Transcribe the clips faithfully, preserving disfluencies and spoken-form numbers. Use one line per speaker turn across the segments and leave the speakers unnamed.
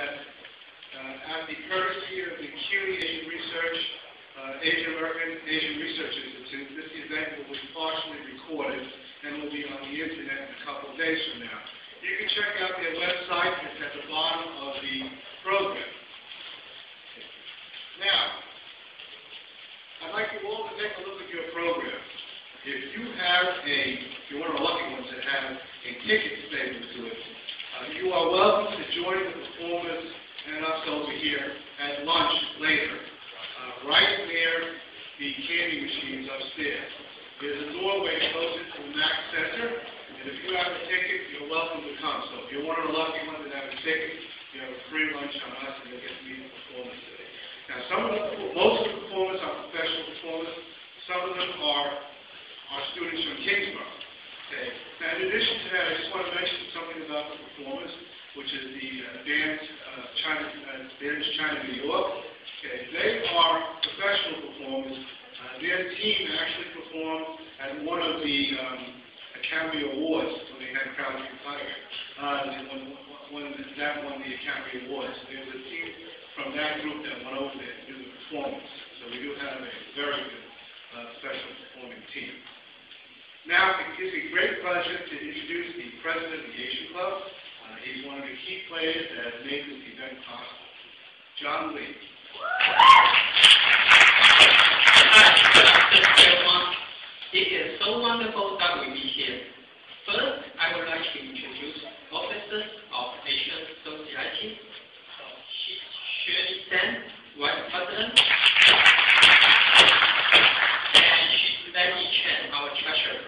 that uh, at the courtesy of the CUNY Asian Research, uh, Asian American Asian Research Institute, this event will be partially recorded and will be on the internet in a couple of days from now. You can check out their website. It's at the bottom of the program. Now, I'd like you all to take a look at your program. If you have a, if you're one of the lucky ones that have a ticket stapled to it, uh, you are welcome to join the performers and us over here at lunch later, uh, right near the candy machines upstairs. There's a doorway closer to the Mac Center, and if you have a ticket, you're welcome to come. So if you're one of the lucky ones that have a ticket, you have a free lunch on us, and you'll get to meet the performers today. Now, some of the, most of the performers are professional performers. Some of them are, are students from Kingsborough. Okay. Now, in addition to that, I just want to mention something about the performers, which is the uh, dance uh, China, uh, Dance China, New York. Okay. They are professional performers. Uh, their team actually performed at one of the um, Academy Awards when they had Crowd Tiger. Uh, when, when that won the Academy Awards. There was a team from that group that went over there to do the performance. So we do have a very good uh, special performing team. Now, it gives me great pleasure to introduce the president of the Asian Club. Uh, he's one of the key players that has made this event possible. John Lee.
It is so wonderful that we be here. First, I would like to introduce officers of Asian Society. Shirley Sen, Vice President, and she's Lady Chen, our treasurer.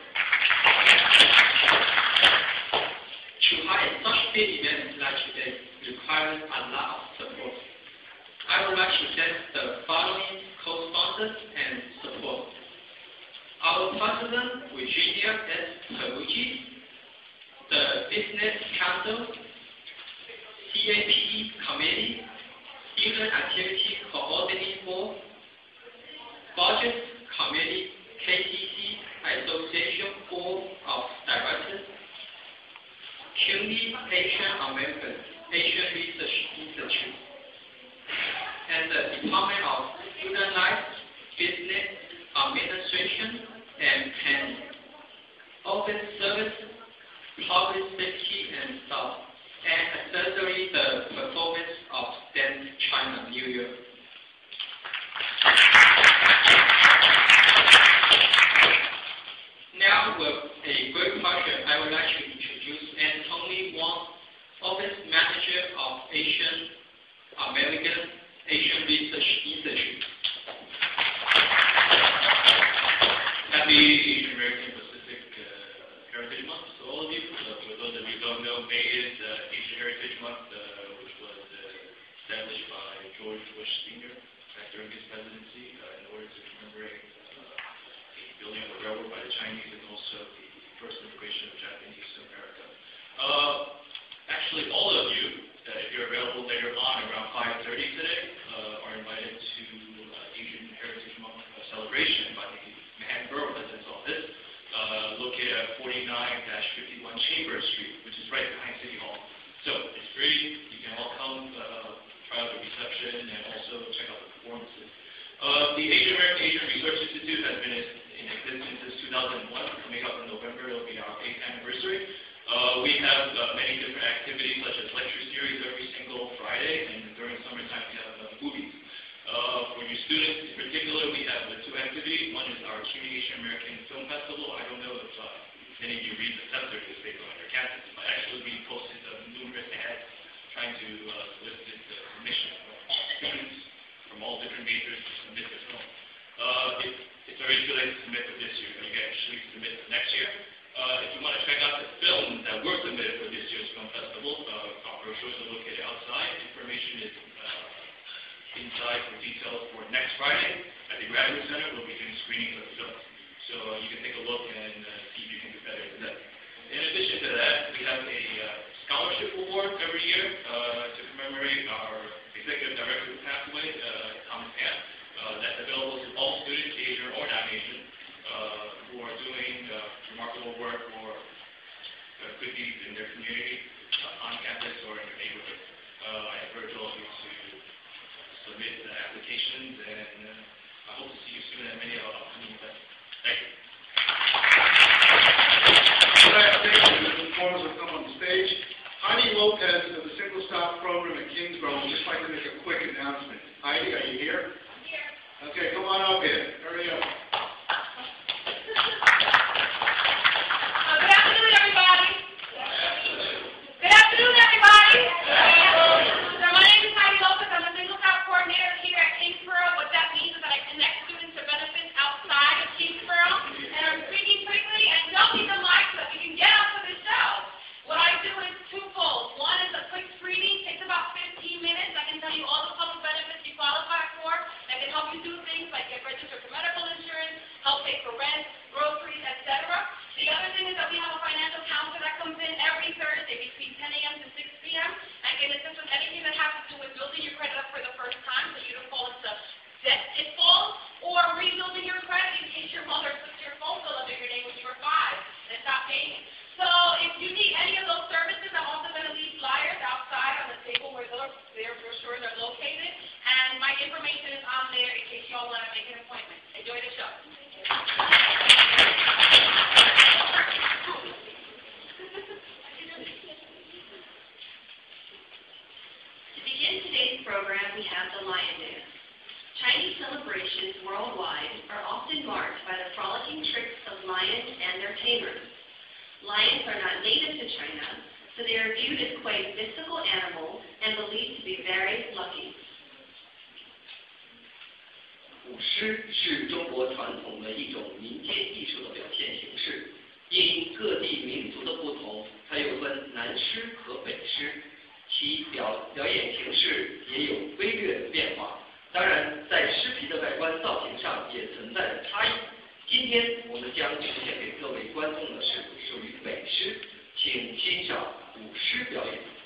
To hire such big events like today requires a lot of support. I would like to thank the following co-sponsors and support. Our President, Virginia S. Taguchi, the Business Council, C A P Committee, Student Activity Coordinating Board, Budget Committee, K T C Association Board of Directors, CUNY Asian American Asian Research Institute, and the Department of Student Life, Business Administration, and Planning, Office Service, Public Safety and Staff, and accessory the performance of Dance China New Year. Now, with a great pleasure, I would like to introduce Anthony Wong, Office Manager of Asian American Asian Research Institute.
Happy Asian American Pacific uh, Heritage Month to all of you. Uh, for those of you who don't know, May is uh, Asian Heritage Month, uh, which was uh, established by George Bush Senior back during his presidency uh, in order to commemorate uh, the building of the railroad by the Chinese and also the first immigration of Japanese to America. Uh, actually, all of you, uh, if you're available later on around five thirty today, uh, are invited to uh, Asian Heritage Month uh, celebration by the Borough President's Office, uh, located at forty-nine dash fifty-one Chambers Street, which is right behind City Hall. So it's free. You can all come, uh, try out the reception, and also check out the performances. Uh, the Asian American Asian Research Institute has been in existence since two thousand one. Coming up in November, it'll be our eighth anniversary. Uh, we have uh, many different activities, such as lecture series every single Friday, and during summertime we have uh, movies. Uh, for you students in particular, we have the two activities. One is our CUNY Asian American Film Festival. I don't know if uh, any of you read the Scepter newspaper on your campus, but actually we posted uh, numerous ads trying to uh, solicit uh, permission from students from all different majors to submit their film. Uh, it, it's already too late to submit for this year, but you can actually submit for next year. Uh, if you want to check out the films that were submitted for this year's film festival, uh, our brochures are located outside. Information is uh, inside for details for next Friday at the Graduate Center. We'll be doing screenings of the films. So uh, you can take a look and uh, see if you can do better than that. In addition to that, we have a uh, scholarship award every year uh, to commemorate our executive director who passed away, uh, Thomas Ham. Uh, that's available to all students, Asian or non-Asian, uh, who are doing uh, remarkable work or uh, good deeds in their community, uh, on campus or in their neighborhood. Uh, I encourage submit uh, applications, and uh, I hope to see you soon at many of our upcoming events. Thank you.
Last thing, the performers will come on the stage. Heidi Lopez of the Single Stop program at Kingsborough would just like to make a quick announcement. Heidi, are you here?
I'm here.
Okay, come on up here. Hurry up.
Uh, good afternoon, everybody. Good afternoon, everybody. So my name is Heidi Lopez. I'm a Single Stop coordinator here at Kingsborough. What that means is that I connect students to benefits outside of Kingsborough. And I'm speaking quickly and don't need the mic so that we can get up to the show. What I do is twofold. One is a quick screening, takes about fifteen minutes. I can tell you all the public benefits you qualify for. That can help you do things like get registered for medical insurance, help pay for rent, groceries, et cetera. The other thing is that we have a financial counselor that comes in every Thursday between ten a m to six p m and can assist with anything that has to do with building your credit up for the first time so you don't fall into debt pitfalls, or rebuilding your credit in case your mother took your phone bill under your name when you were five and stopped paying. So if you need any of those services, I'm also going to leave flyers outside on the table where those, their brochures are located. And my information is on there in case you all want to make an appointment. Enjoy the show.
To begin today's program, we have the Lion Dance. Chinese celebrations worldwide are often marked by the frolicking tricks of lions and their tamers. Lions are not native to China, so they are viewed as quite mystical animals and believed to be very lucky.
舞狮是中国传统的一种民间艺术的表现形式，因各地民族的不同，它又分南狮和北狮，其表表演形式也有微略的变化。当然，在狮皮的外观造型上也存在着差异。今天我们将呈现给各位观众的是属于北狮，请欣赏舞狮表演。